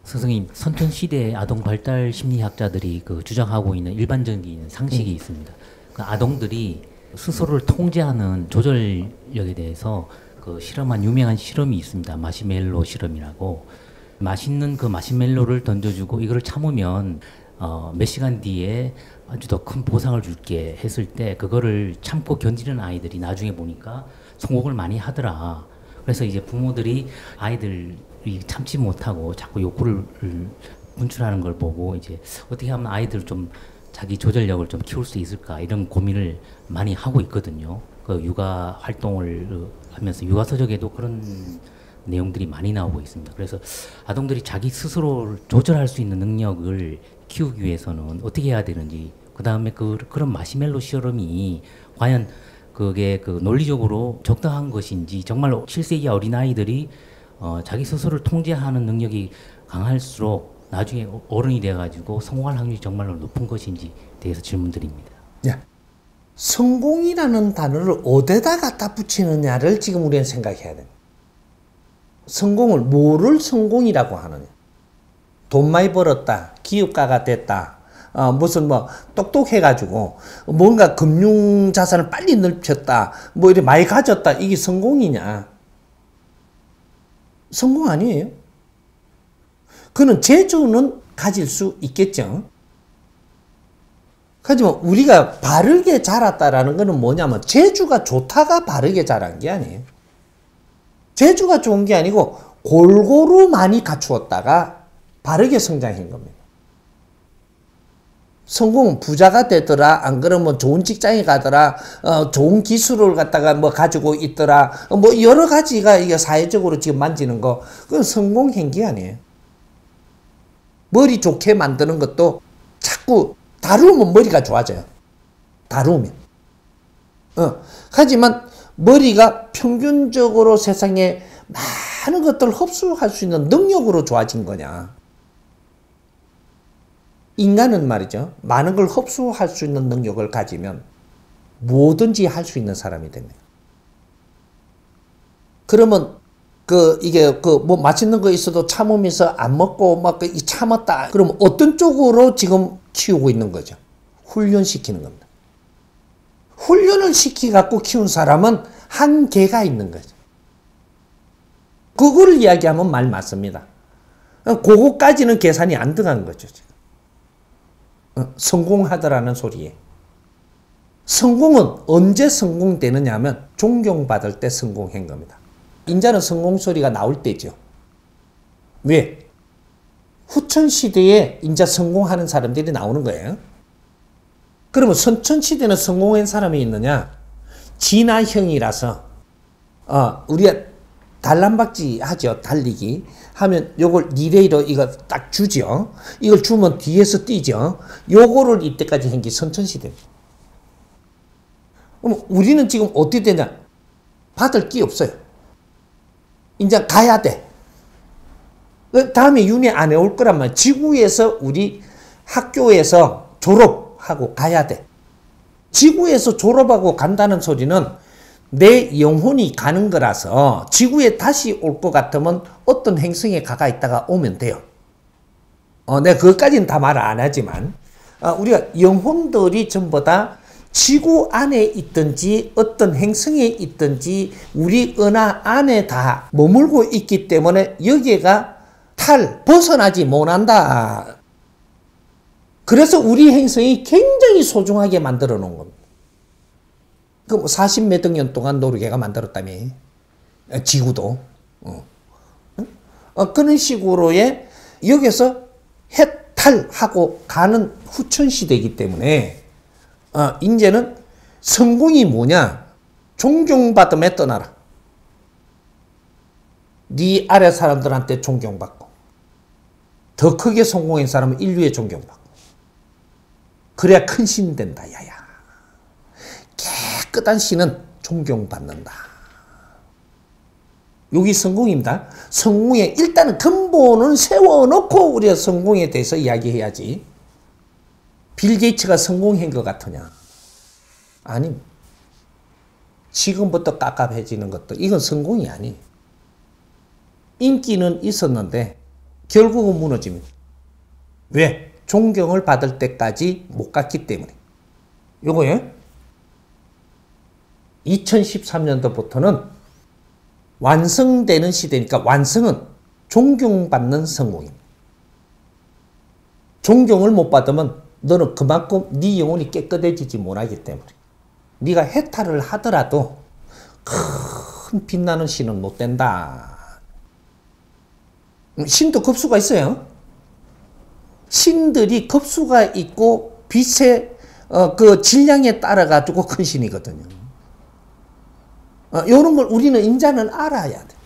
선생님, 선천시대 아동 발달 심리학자들이 그 주장하고 있는 일반적인 상식이 있습니다. 그 아동들이 스스로를 통제하는 조절력에 대해서 그 실험한 유명한 실험이 있습니다. 마시멜로 실험이라고. 맛있는 그 마시멜로를 던져주고 이거를 참으면 몇 시간 뒤에 아주 더 큰 보상을 줄게 했을 때 그거를 참고 견디는 아이들이 나중에 보니까 성공을 많이 하더라. 그래서 이제 부모들이 아이들이 참지 못하고 자꾸 욕구를 분출하는 걸 보고 이제 어떻게 하면 아이들 좀 자기 조절력을 좀 키울 수 있을까 이런 고민을 많이 하고 있거든요. 그 육아 활동을 하면서 육아 서적에도 그런 내용들이 많이 나오고 있습니다. 그래서 아동들이 자기 스스로를 조절할 수 있는 능력을 키우기 위해서는 어떻게 해야 되는지, 그 다음에 그런 마시멜로 실험이 과연 그게 그 논리적으로 적당한 것인지, 정말로 7세 이하 어린아이들이 자기 스스로를 통제하는 능력이 강할수록 나중에 어른이 돼가지고 성공할 확률이 정말로 높은 것인지 대해서 질문드립니다. 야, 성공이라는 단어를 어디다 갖다 붙이느냐를 지금 우리는 생각해야 돼. 성공을 뭐를 성공이라고 하느냐? 돈 많이 벌었다, 기업가가 됐다, 무슨 뭐 똑똑해가지고 뭔가 금융 자산을 빨리 넓혔다, 뭐 이렇게 많이 가졌다, 이게 성공이냐? 성공 아니에요. 그는 재주는 가질 수 있겠죠. 하지만 우리가 바르게 자랐다라는 것은 뭐냐면 재주가 좋다가 바르게 자란 게 아니에요. 재주가 좋은 게 아니고 골고루 많이 갖추었다가 바르게 성장한 겁니다. 성공은 부자가 되더라, 안 그러면 좋은 직장에 가더라, 좋은 기술을 갖다가 뭐 가지고 있더라, 뭐 여러 가지가 이게 사회적으로 지금 만지는 거, 그건 성공 행기 아니에요. 머리 좋게 만드는 것도 자꾸 다루면 머리가 좋아져요. 다루면. 하지만 머리가 평균적으로 세상에 많은 것들을 흡수할 수 있는 능력으로 좋아진 거냐. 인간은 말이죠. 많은 걸 흡수할 수 있는 능력을 가지면 뭐든지 할 수 있는 사람이 됩니다. 그러면 이게 뭐 맛있는 거 있어도 참으면서 안 먹고 막 참았다. 그러면 어떤 쪽으로 지금 키우고 있는 거죠? 훈련시키는 겁니다. 훈련을 시켜갖고 키운 사람은 한계가 있는 거죠. 그거를 이야기하면 말 맞습니다. 그거까지는 계산이 안 들어간 거죠. 지금. 성공하더라는 소리에. 성공은 언제 성공되느냐 하면 존경받을 때 성공한 겁니다. 인자는 성공 소리가 나올 때죠. 왜? 후천시대에 인자 성공하는 사람들이 나오는 거예요. 그러면 선천시대는 성공한 사람이 있느냐? 진화형이라서 우리가 달람박지 하죠. 달리기 하면 요걸 리레이로 이거 딱 주죠. 이걸 주면 뒤에서 뛰죠. 요거를 이때까지 한 게 선천시대입니다. 그럼 우리는 지금 어떻게 되냐? 받을 게 없어요. 이제 가야 돼. 다음에 윤회 안 해올 거란 말이야. 지구에서 우리 학교에서 졸업하고 가야 돼. 지구에서 졸업하고 간다는 소리는 내 영혼이 가는 거라서 지구에 다시 올 것 같으면 어떤 행성에 가가 있다가 오면 돼요. 내가 그것까지는 다 말 안 하지만 우리가 영혼들이 전부 다 지구 안에 있든지 어떤 행성에 있든지 우리 은하 안에 다 머물고 있기 때문에 여기가 벗어나지 못한다. 그래서 우리 행성이 굉장히 소중하게 만들어 놓은 겁니다. 그 40몇 억 년 동안 노르웨가 만들었다며. 지구도. 그런 식으로의 여기서 해탈하고 가는 후천시대이기 때문에 이제는 성공이 뭐냐? 존경받음에 떠나라. 네 아래 사람들한테 존경받고 더 크게 성공한 사람은 인류에 존경받고 그래야 큰 신이 된다. 야야. 깨끗한 신은 존경받는다. 여기 성공입니다. 성공에 일단은 근본을 세워놓고 우리가 성공에 대해서 이야기해야지. 빌 게이츠가 성공한 것 같으냐? 아니. 지금부터 깝깝해지는 것도 이건 성공이 아니에요. 인기는 있었는데 결국은 무너집니다. 왜? 존경을 받을 때까지 못 갔기 때문에. 요거요. 2013년도부터는 완성되는 시대니까 완성은 존경받는 성공입니다. 존경을 못 받으면 너는 그만큼 네 영혼이 깨끗해지지 못하기 때문에 네가 해탈을 하더라도 큰 빛나는 신은 못 된다. 신도 급수가 있어요. 신들이 급수가 있고 빛의 그 질량에 따라 가지고 큰 신이거든요. 이런 걸 우리는 인자는 알아야 돼.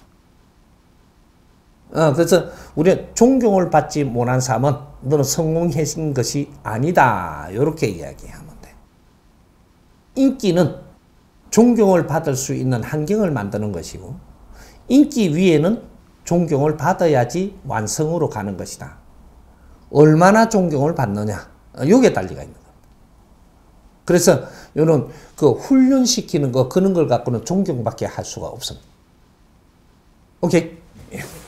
그래서 우리는 존경을 받지 못한 삶은 너는 성공해진 것이 아니다. 이렇게 이야기하면 돼. 인기는 존경을 받을 수 있는 환경을 만드는 것이고 인기 위에는 존경을 받아야지 완성으로 가는 것이다. 얼마나 존경을 받느냐. 여기에 달리가 있는 겁니다. 그래서 이런 그 훈련시키는 거 그런 걸 갖고는 존경밖에 할 수가 없습니다. 오케이? 예.